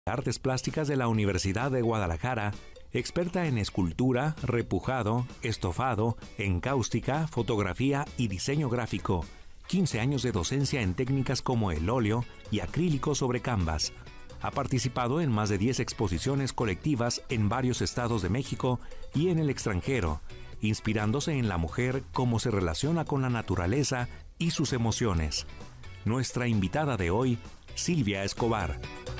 Artes Plásticas de la Universidad de Guadalajara, experta en escultura, repujado, estofado, encáustica, fotografía y diseño gráfico. 15 años de docencia en técnicas como el óleo y acrílico sobre canvas. Ha participado en más de 10 exposiciones colectivas en varios estados de México y en el extranjero, inspirándose en la mujer cómo se relaciona con la naturaleza y sus emociones. Nuestra invitada de hoy, Silvia Escobar.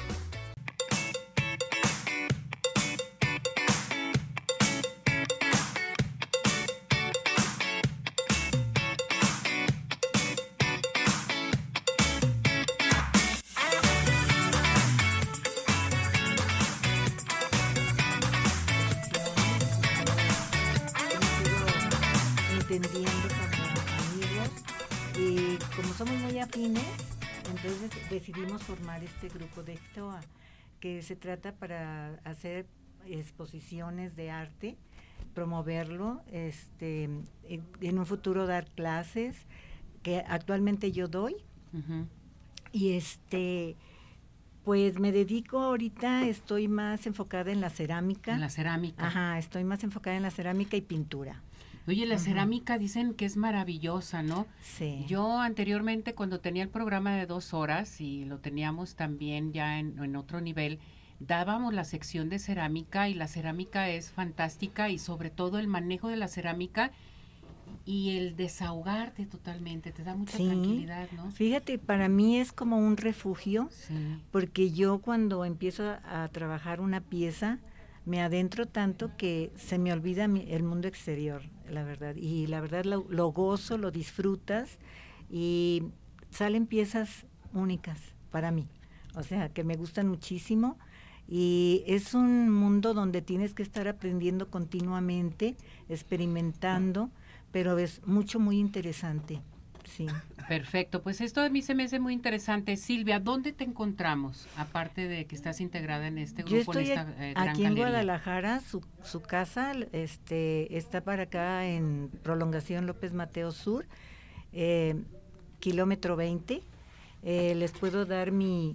Entendiendo como amigos y como somos muy afines, entonces decidimos formar este grupo de FTOA, que se trata para hacer exposiciones de arte, promoverlo, en un futuro dar clases, que actualmente yo doy. Uh-huh. Y pues me dedico ahorita, estoy más enfocada en la cerámica. En la cerámica. Ajá, estoy más enfocada en la cerámica y pintura. Oye, la cerámica dicen que es maravillosa, ¿no? Sí. Yo anteriormente, cuando tenía el programa de 2 horas y lo teníamos también ya en otro nivel, dábamos la sección de cerámica y la cerámica es fantástica y sobre todo el manejo de la cerámica y el desahogarte totalmente, te da mucha tranquilidad, ¿no? Fíjate, para mí es como un refugio, sí. Porque yo cuando empiezo a trabajar una pieza, me adentro tanto que se me olvida el mundo exterior, la verdad. Y la verdad lo gozo, lo disfrutas y salen piezas únicas para mí. O sea, que me gustan muchísimo y es un mundo donde tienes que estar aprendiendo continuamente, experimentando, pero es muy interesante. Sí. Perfecto, pues esto a mí se me hace muy interesante. Silvia, ¿dónde te encontramos? Aparte de que estás integrada en este grupo, yo estoy en esta gran aquí en galería. Guadalajara, su casa está para acá en Prolongación López Mateo Sur, kilómetro 20. Les puedo dar mi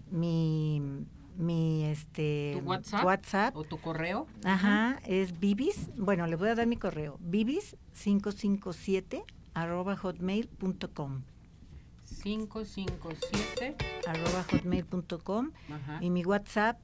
¿Tu WhatsApp o tu correo? Ajá, es Bibis, bueno, le voy a dar mi correo, bibis557@hotmail.com. 557 @hotmail.com. Y mi WhatsApp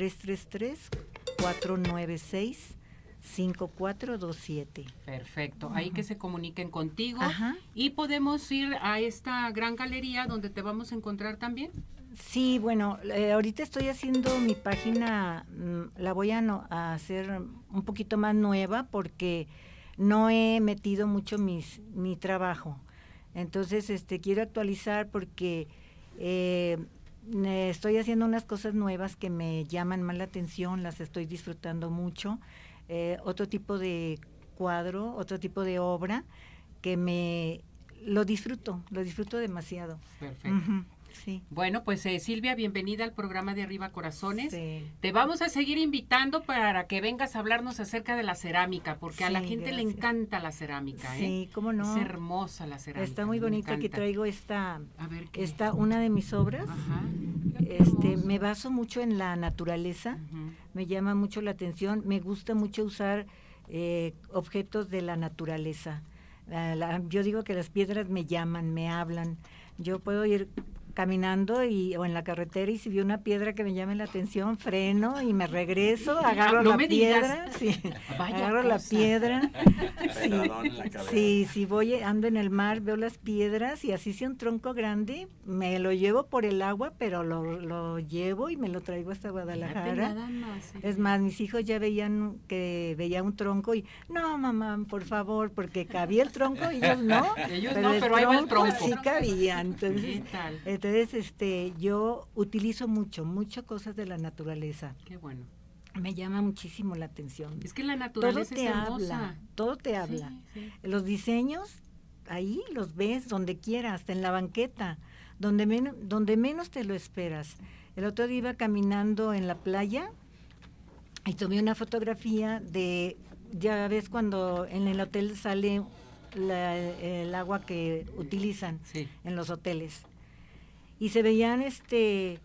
333-496-5427. Perfecto, ahí que se comuniquen contigo. Y podemos ir a esta gran galería donde te vamos a encontrar también. Sí, bueno, ahorita estoy haciendo mi página, la voy a hacer un poquito más nueva porque no he metido mucho mi trabajo. Entonces, quiero actualizar porque estoy haciendo unas cosas nuevas que me llaman más la atención, las estoy disfrutando mucho. Otro tipo de cuadro, otro tipo de obra que lo disfruto demasiado. Perfecto. Sí. Bueno, pues Silvia, bienvenida al programa de Arriba Corazones. Sí. Te vamos a seguir invitando para que vengas a hablarnos acerca de la cerámica, porque a la gente le encanta la cerámica. Sí, cómo no. Es hermosa la cerámica. Está muy bonita. Aquí traigo una de mis obras. Ajá. Me baso mucho en la naturaleza, me llama mucho la atención, me gusta mucho usar objetos de la naturaleza. Yo digo que las piedras me llaman, me hablan. Yo puedo ir caminando o en la carretera y si veo una piedra que me llame la atención, freno y me regreso, agarro la piedra, agarro la piedra, si ando en el mar, veo las piedras y así sea un tronco grande, me lo llevo por el agua, pero lo llevo y me lo traigo hasta Guadalajara. Nada más, Es más, mis hijos ya veían que veía un tronco y, no mamá, por favor, porque cabía el tronco y ellos no, pero ahí va el tronco. Sí cabía, entonces yo utilizo mucho cosas de la naturaleza. Qué bueno. Me llama muchísimo la atención. Es que la naturaleza es hermosa. Todo te habla. Sí. Los diseños, ahí los ves donde quieras, hasta en la banqueta, donde menos te lo esperas. El otro día iba caminando en la playa y tomé una fotografía ya ves cuando en el hotel sale el agua que utilizan en los hoteles. Y se veían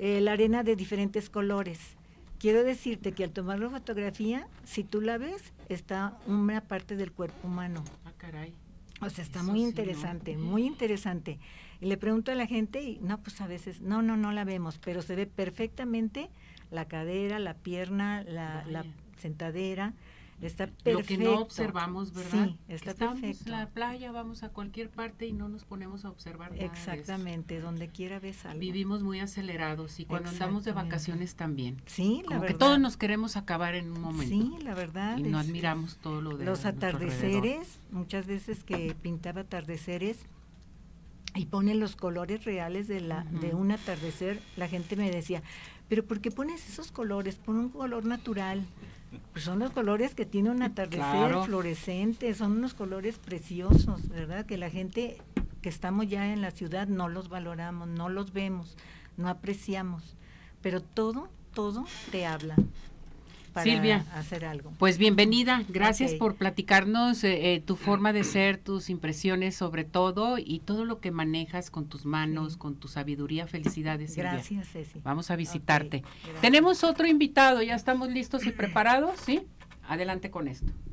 la arena de diferentes colores. Quiero decirte que al tomar la fotografía, si tú la ves, está una parte del cuerpo humano. Ah, caray. O sea, está Eso muy sí, interesante, ¿no? muy interesante. Y le pregunto a la gente y no, pues a veces, no la vemos, pero se ve perfectamente la cadera, la pierna, la Vaya. sentadera, está perfecto. Lo que no observamos, ¿verdad? Sí, está Estamos perfecto. en la playa, vamos a cualquier parte y no nos ponemos a observar nada de eso. Exactamente, donde quiera ves algo. Vivimos muy acelerados y cuando andamos de Exactamente. vacaciones también. Sí, la Como que verdad. todos nos queremos acabar en un momento. Sí, la verdad. Y no admiramos todo lo de los nuestro atardeceres, muchas veces que pintaba atardeceres y pone los colores reales de Ujú. un atardecer, la gente me decía, pero ¿por qué pones esos colores? Pon un color natural. Pues son los colores que tiene un atardecer Claro. fluorescente, son unos colores preciosos, ¿verdad? Que la gente que estamos ya en la ciudad no los valoramos, no los vemos, no apreciamos, pero todo te habla para Silvia, hacer algo. Pues bienvenida, gracias Ok. por platicarnos tu forma de ser, tus impresiones sobre todo y todo lo que manejas con tus manos, Sí. con tu sabiduría. Felicidades, Silvia. Gracias, Ceci. Vamos a visitarte. Ok, gracias. Tenemos otro invitado, ya estamos listos y preparados, ¿sí? Adelante con esto.